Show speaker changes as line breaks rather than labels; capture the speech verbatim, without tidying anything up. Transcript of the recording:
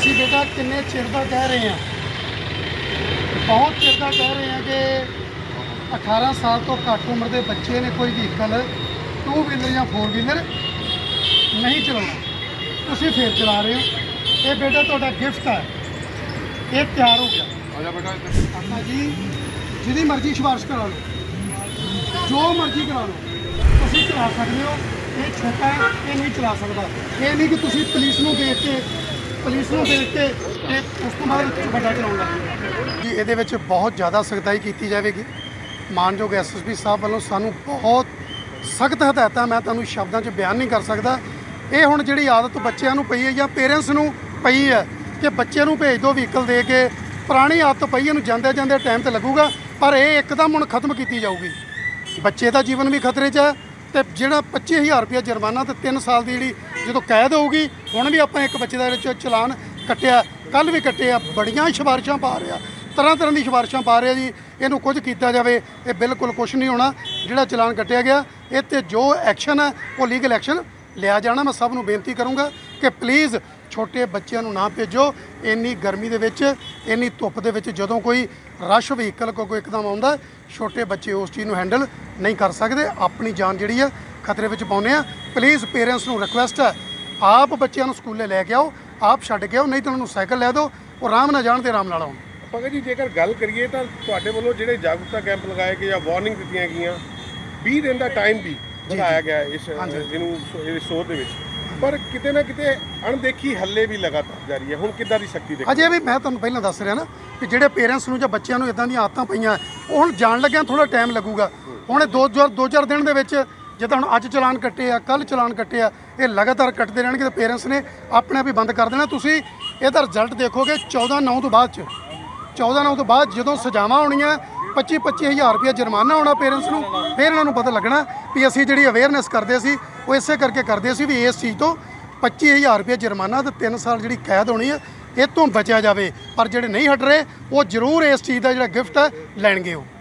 ਅਸੀਂ ਬੇਟਾ ਕਿੰਨੇ ਚਿਰ ਦਾ ਕਹਿ ਰਹੇ ਹਾਂ, ਬਹੁਤ ਚਿਰ ਦਾ ਕਹਿ ਰਹੇ ਹਾਂ ਕਿ ਅਠਾਰਾਂ ਸਾਲ ਤੋਂ ਘੱਟ ਉਮਰ ਦੇ ਬੱਚੇ ਨੇ ਕੋਈ ਵਹੀਕਲ ਟੂ ਵੀਲਰ ਜਾਂ ਫੋਰ ਵੀਲਰ ਨਹੀਂ ਚਲਾਉਣਾ। ਤੁਸੀਂ ਫੇਰ ਚਲਾ ਰਹੇ ਹੋ। ਇਹ ਬੇਟਾ ਤੁਹਾਡਾ ਗਿਫਟ ਹੈ, ਇਹ ਤਿਆਰ ਹੋ ਗਿਆ।
ਆਜਾ ਬੇਟਾ
ਆਪਾ ਜੀ ਜਿਹਦੀ ਮਰਜ਼ੀ ਸਿਫਾਰਿਸ਼ ਕਰਾ ਲਓ, ਜੋ ਮਰਜ਼ੀ ਕਰਾ ਲਓ, ਤੁਸੀਂ ਚਲਾ ਸਕਦੇ ਹੋ। ਇਹ ਛੋਟਾ ਹੈ, ਇਹ ਨਹੀਂ ਚਲਾ ਸਕਦਾ। ਇਹ ਨਹੀਂ ਕਿ ਤੁਸੀਂ ਪੁਲਿਸ ਨੂੰ ਦੇਖ ਕੇ ਪੁਲਿਸ ਨੂੰ ਦੇਖ ਕੇ ਤੇ ਉਸ ਤੋਂ ਬਾਅਦ ਵੱਡਾ ਚਲਾਉਣ ਲੱਗ ਜੀ। ਇਹਦੇ ਵਿੱਚ ਬਹੁਤ ਜ਼ਿਆਦਾ ਸਖਤਾਈ ਕੀਤੀ ਜਾਵੇਗੀ। ਮਾਨਯੋਗ ਐਸ ਐਸ ਪੀ ਸਾਹਿਬ ਵੱਲੋਂ ਸਾਨੂੰ ਬਹੁਤ ਸਖਤ ਹਦਾਇਤਾਂ ਮੈਂ ਤੁਹਾਨੂੰ ਸ਼ਬਦਾਂ 'ਚ ਬਿਆਨ ਨਹੀਂ ਕਰ ਸਕਦਾ। ਇਹ ਹੁਣ ਜਿਹੜੀ ਆਦਤ ਬੱਚਿਆਂ ਨੂੰ ਪਈ ਹੈ ਜਾਂ ਪੇਰੈਂਟਸ ਨੂੰ ਪਈ ਹੈ ਕਿ ਬੱਚੇ ਨੂੰ ਭੇਜ ਦਿਓ ਵਹੀਕਲ ਦੇ ਕੇ, ਪੁਰਾਣੀ ਆਦਤ ਪਈ, ਇਹਨੂੰ ਜਾਂਦੇ ਜਾਂਦੇ ਟਾਈਮ ਤੇ ਲੱਗੂਗਾ, ਪਰ ਇਹ ਇੱਕਦਮ ਹੁਣ ਖਤਮ ਕੀਤੀ ਜਾਊਗੀ। ਬੱਚੇ ਦਾ ਜੀਵਨ ਵੀ ਖਤਰੇ 'ਚ ਹੈ ਤੇ ਜਿਹੜਾ ਪੱਚੀ ਹਜ਼ਾਰ ਰੁਪਇਆ ਜੁਰਮਾਨਾ ਤੇ ਤਿੰਨ ਸਾਲ ਦੀ ਜਿਹੜੀ ਜਦੋਂ ਕੈਦ ਹੋਊਗੀ। ਹੁਣ ਵੀ ਆਪਾਂ ਇੱਕ ਬੱਚੇ ਦਾ ਵਿੱਚ ਚਲਾਨ ਕੱਟਿਆ, ਕੱਲ੍ਹ ਵੀ ਕੱਟਿਆ, ਬੜੀਆਂ ਸਿਫਾਰਿਸ਼ਾਂ ਪਾ ਰਿਹਾ, ਤਰ੍ਹਾਂ ਤਰ੍ਹਾਂ ਦੀ ਸਿਫਾਰਿਸ਼ਾਂ ਪਾ ਰਿਹਾ ਜੀ। ਇਹਨੂੰ ਕੁਝ ਕੀਤਾ ਜਾਵੇ, ਇਹ ਬਿਲਕੁਲ ਕੁਛ ਨਹੀਂ ਹੋਣਾ। ਜਿਹੜਾ ਚਲਾਨ ਕੱਟਿਆ ਗਿਆ ਇਹ 'ਤੇ ਜੋ ਐਕਸ਼ਨ ਹੈ ਉਹ ਲੀਗਲ ਐਕਸ਼ਨ ਲਿਆ ਜਾਣਾ। ਮੈਂ ਸਭ ਨੂੰ ਬੇਨਤੀ ਕਰੂੰਗਾ ਕਿ ਪਲੀਜ਼ ਛੋਟੇ ਬੱਚਿਆਂ ਨੂੰ ਨਾ ਭੇਜੋ ਇੰਨੀ ਗਰਮੀ ਦੇ ਵਿੱਚ, ਇੰਨੀ ਧੁੱਪ ਦੇ ਵਿੱਚ। ਜਦੋਂ ਕੋਈ ਰਸ਼ ਵਹੀਕਲ ਕੋਈ ਇੱਕਦਮ ਆਉਂਦਾ, ਛੋਟੇ ਬੱਚੇ ਉਸ ਚੀਜ਼ ਨੂੰ ਹੈਂਡਲ ਨਹੀਂ ਕਰ ਸਕਦੇ, ਆਪਣੀ ਜਾਨ ਜਿਹੜੀ ਆ ਖਤਰੇ ਵਿੱਚ ਪਾਉਂਦੇ ਆ। ਪਲੀਜ਼ ਪੇਰੈਂਟਸ ਨੂੰ ਰਿਕੁਐਸਟ ਹੈ, ਆਪ ਬੱਚਿਆਂ ਨੂੰ ਸਕੂਲੇ ਲੈ ਕੇ ਆਓ, ਆਪ ਛੱਡ ਕੇ ਆਓ, ਨਹੀਂ ਤਾਂ ਉਹਨਾਂ ਨੂੰ ਸਾਈਕਲ ਲੈ ਦਿਓ, ਉਹ ਆਰਾਮ ਨਾਲ ਜਾਣ ਤੇ ਆਰਾਮ ਨਾਲ ਆਉਣ।
ਭਗਤ ਜੀ ਜੇਕਰ ਗੱਲ ਕਰੀਏ ਤਾਂ ਤੁਹਾਡੇ ਵੱਲੋਂ ਜਿਹੜੇ ਜਾਗਰੂਕਤਾ ਕੈਂਪ ਲਗਾਏ ਗਏ ਜਾਂ ਵਾਰਨਿੰਗ ਦਿੱਤੀਆਂ ਗਈਆਂ, ਵੀਹ ਦਿਨ ਦਾ ਟਾਈਮ ਵੀ ਵਧਾਇਆ ਗਿਆ ਇਸ ਇਹਨੂੰ ਇਹ ਸੋਧ ਦੇ ਵਿੱਚ, ਪਰ ਕਿਤੇ ਨਾ ਕਿਤੇ ਅਣਦੇਖੀ ਹੱਲੇ ਵੀ ਲਗਾਤਾਰ ਜਾਰੀ ਹੈ। ਹੁਣ ਕਿੱਦਾਂ ਦੀ ਸਖਤੀ ਦੇਖੋ?
ਅਜੇ ਵੀ ਮੈਂ ਤੁਹਾਨੂੰ ਪਹਿਲਾਂ ਦੱਸ ਰਿਹਾ ਨਾ ਕਿ ਜਿਹੜੇ ਪੇਰੈਂਟਸ ਨੂੰ ਜਾਂ ਬੱਚਿਆਂ ਨੂੰ ਇਦਾਂ ਦੀਆਂ ਆਦਤਾਂ ਪਈਆਂ, ਉਹ ਹੁਣ ਜਾਣ ਲੱਗਿਆ ਥੋੜਾ ਟਾਈਮ ਲੱਗੂਗਾ। ਹੁਣ ਇਹ ਦੋ ਚਾਰ ਦੋ ਚਾਰ ਦਿਨ ਦੇ ਵਿੱਚ, ਜਿੱਦਾਂ ਹੁਣ ਅੱਜ ਚਲਾਨ ਕੱਟੇ ਆ, ਕੱਲ੍ਹ ਚਲਾਨ ਕੱਟੇ ਆ, ਇਹ ਲਗਾਤਾਰ ਕੱਟਦੇ ਰਹਿਣਗੇ ਤੇ ਪੇਰੈਂਟਸ ਨੇ ਆਪਣੇ ਆਪ ਹੀ ਬੰਦ ਕਰ ਦੇਣਾ। ਤੁਸੀਂ ਇਹਦਾ ਰਿਜ਼ਲਟ ਦੇਖੋਗੇ ਚੌਦਾਂ ਨੌਂ ਤੋਂ ਬਾਅਦ 'ਚ, ਚੌਦਾਂ ਨੌਂ ਤੋਂ ਬਾਅਦ ਜਦੋਂ ਸਜ਼ਾਵਾਂ ਹੋਣੀਆਂ, ਪੱਚੀ ਪੱਚੀ ਹਜ਼ਾਰ ਰੁਪਇਆ ਜੁਰਮਾਨਾ ਹੋਣਾ ਪੇਰੈਂਟਸ ਨੂੰ, ਫਿਰ ਇਹਨਾਂ ਨੂੰ ਪਤਾ ਲੱਗਣਾ ਵੀ ਅਸੀਂ ਜਿਹੜੀ ਅਵੇਅਰਨੈਸ ਕਰਦੇ ਸੀ ਉਹ ਇਸੇ ਕਰਕੇ ਕਰਦੇ ਸੀ ਵੀ ਇਸ ਚੀਜ਼ ਤੋਂ ਪੱਚੀ ਹਜ਼ਾਰ ਰੁਪਇਆ ਜੁਰਮਾਨਾ ਤੇ ਤਿੰਨ ਸਾਲ ਜਿਹੜੀ ਕੈਦ ਹੋਣੀ ਹੈ, ਇਹ ਤੋਂ ਬਚਿਆ ਜਾਵੇ। ਪਰ ਜਿਹੜੇ ਨਹੀਂ ਹਟ ਰਹੇ ਉਹ ਜ਼ਰੂਰ ਇਸ ਚੀਜ਼ ਦਾ ਜਿਹੜਾ ਗਿਫਟ ਹੈ ਲੈਣਗੇ ਉਹ।